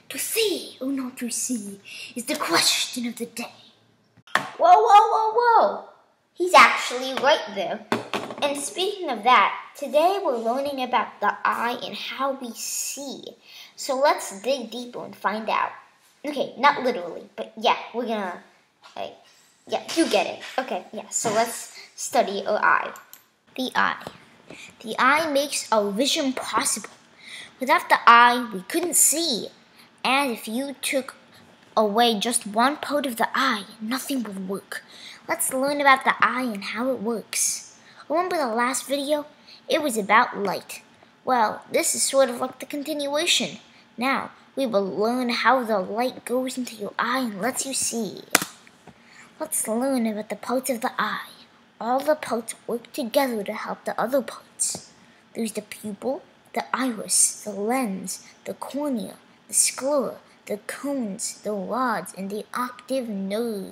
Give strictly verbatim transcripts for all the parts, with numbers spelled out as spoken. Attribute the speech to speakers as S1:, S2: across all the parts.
S1: To see or not to see is the question of the day.
S2: Whoa, whoa, whoa, whoa! He's actually right there. And speaking of that, today we're learning about the eye and how we see. So let's dig deeper and find out. Okay, not literally, but yeah, we're gonna, like, yeah, you get it. Okay, yeah, so let's study our eye. The eye. The eye makes our vision possible. Without the eye, we couldn't see. And if you took away just one part of the eye, nothing would work. Let's learn about the eye and how it works. Remember the last video? It was about light. Well, this is sort of like the continuation. Now, we will learn how the light goes into your eye and lets you see. Let's learn about the parts of the eye. All the parts work together to help the other parts. There's the pupil, the iris, the lens, the cornea, the sclera, the cones, the rods, and the optic nerve.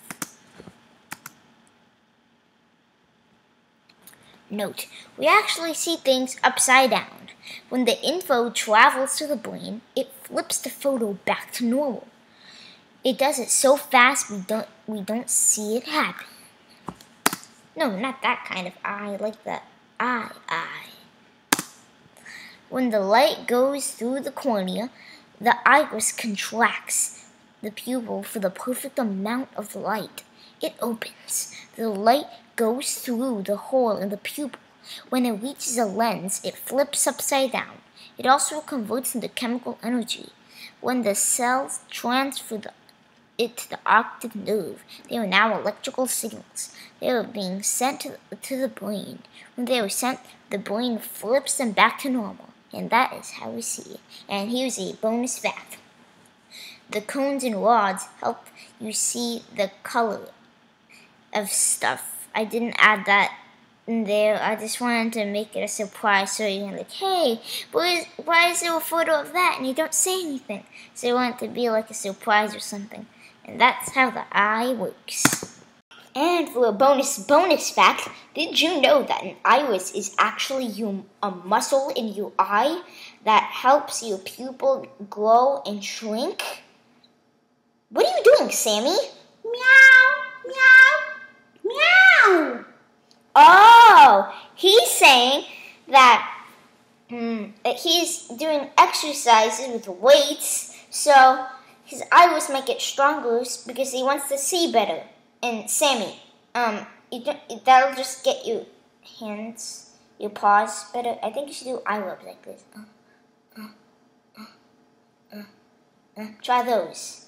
S2: Note, we actually see things upside down. When the info travels to the brain, it flips the photo back to normal. It does it so fast we don't we don't see it happen. No, not that kind of eye, like the eye eye. When the light goes through the cornea, the iris contracts the pupil for the perfect amount of light. It opens. The light goes through the hole in the pupil. When it reaches a lens, it flips upside down. It also converts into chemical energy. When the cells transfer the, it to the optic nerve, they are now electrical signals. They are being sent to the, to the brain. When they are sent, the brain flips them back to normal. And that is how we see. And here's a bonus fact. The cones and rods help you see the color of stuff. I didn't add that in there. I just wanted to make it a surprise so you're like, hey, why is, why is there a photo of that? And you don't say anything. So I want it to be like a surprise or something. And that's how the eye works. And for a bonus bonus fact, did you know that an iris is actually your, a muscle in your eye that helps your pupil grow and shrink? What are you doing, Sammy?
S1: Meow, meow, meow.
S2: Oh, he's saying that, mm, that he's doing exercises with weights, so his iris might get stronger because he wants to see better. And Sammy, um, you don't, that'll just get your hands, your paws better. I think you should do eye rubs like this. Uh, uh, uh, uh, uh. Try those.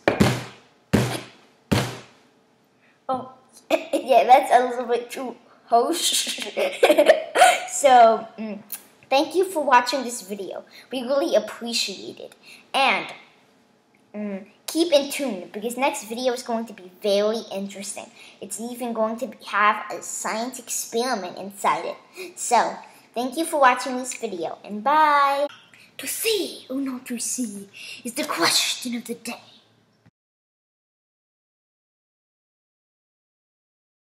S2: Oh, yeah, that's a little bit too harsh. So, mm, thank you for watching this video. We really appreciate it. And mm, keep in tune because next video is going to be very interesting. It's even going to have a science experiment inside it. So, thank you for watching this video and bye.
S1: To see or not to see is the question of the day.